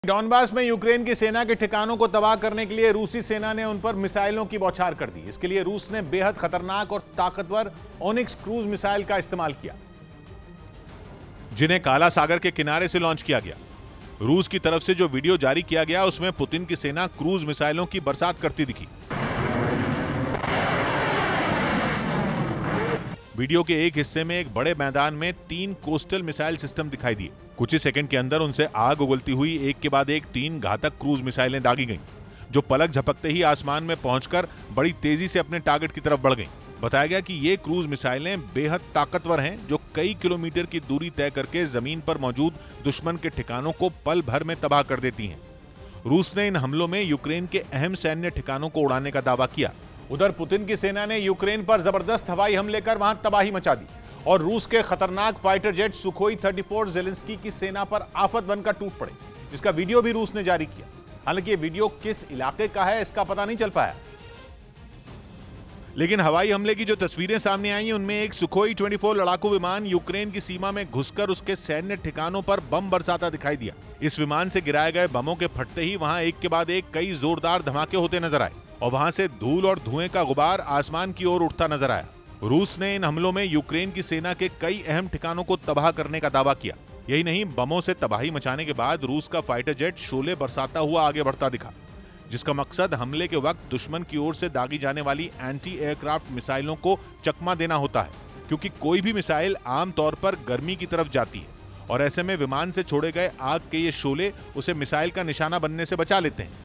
Donbas में Ukraine की सेना के ठिकानों को तबाह करने के लिए रूसी सेना ने उन पर मिसाइलों की बौछार कर दी। इसके लिए रूस ने बेहद खतरनाक और ताकतवर ओनिक्स क्रूज मिसाइल का इस्तेमाल किया, जिन्हें काला सागर के किनारे से लॉन्च किया गया। रूस की तरफ से जो वीडियो जारी किया गया उसमें पुतिन की सेना क्रूज मिसाइलों की बरसात करती दिखी। वीडियो के एक हिस्से में एक बड़े मैदान में 3 कोस्टल मिसाइल सिस्टम दिखाई दिए। कुछ ही सेकंड के अंदर उनसे आग उगलती हुई एक के बाद एक 3 घातक क्रूज मिसाइलें दागी गईं, जो पलक झपकते ही आसमान में पहुंचकर बड़ी तेजी से अपने टारगेट की तरफ बढ़ गईं। बताया गया कि ये क्रूज मिसाइलें बेहद ताकतवर हैं, जो कई किलोमीटर की दूरी तय करके जमीन पर मौजूद दुश्मन के ठिकानों को पल भर में तबाह कर देती हैं। रूस ने इन हमलों में यूक्रेन के अहम सैन्य ठिकानों को उड़ाने का दावा किया। उधर पुतिन की सेना ने यूक्रेन पर जबरदस्त हवाई हमले कर वहां तबाही मचा दी और रूस के खतरनाक फाइटर जेट सुखोई 34 जेलेंस्की की सेना पर आफत बनकर टूट पड़े, जिसका वीडियो भी रूस ने जारी किया। हालांकि ये वीडियो किस इलाके का है इसका पता नहीं चल पाया, लेकिन हवाई हमले की जो तस्वीरें सामने आई उनमें एक सुखोई 24 लड़ाकू विमान यूक्रेन की सीमा में घुसकर उसके सैन्य ठिकानों पर बम बरसाता दिखाई दिया। इस विमान से गिराए गए बमों के फटते ही वहां एक के बाद एक कई जोरदार धमाके होते नजर आए और वहां से धूल और धुएं का गुबार आसमान की ओर उठता नजर आया। रूस ने इन हमलों में यूक्रेन की सेना के कई अहम ठिकानों को तबाह करने का दावा किया। यही नहीं, बमों से तबाही मचाने के बाद रूस का फाइटर जेट शोले बरसाता हुआ आगे बढ़ता दिखा, जिसका मकसद हमले के वक्त दुश्मन की ओर से दागी जाने वाली एंटी एयरक्राफ्ट मिसाइलों को चकमा देना होता है, क्योंकि कोई भी मिसाइल आमतौर पर गर्मी की तरफ जाती है और ऐसे में विमान से छोड़े गए आग के ये शोले उसे मिसाइल का निशाना बनने से बचा लेते हैं।